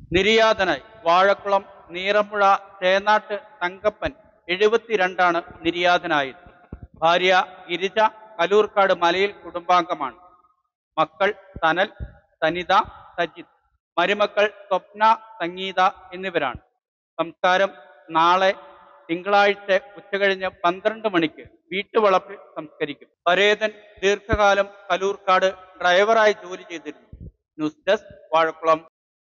നിര്യാതനായി വാഴക്കുളം നീറമ്പുഴ ചേന്നാട്ട് തങ്കപ്പൻ 72 നിര്യാതനായത്. ഭാര്യ ഗിരിജ കലൂർക്കാട് മലയിൽ കുടുംബാംഗമാണ്. മക്കൾ സനൽ, സനിത, സജിത്. മരുമക്കൾ സ്വപ്ന, സംഗീത എന്നിവരാണ്. സംസ്കാരം നാളെ തിങ്കളാഴ്ച ഉച്ചകഴിഞ്ഞ് 12 മണിക്ക് വീട്ടുവളപ്പിൽ സംസ്കരിക്കും. പരേതൻ ദീർഘകാലം കലൂർക്കാട് ഡ്രൈവറായി ജോലി ചെയ്തിരുന്നു. News desk Vazhakulam.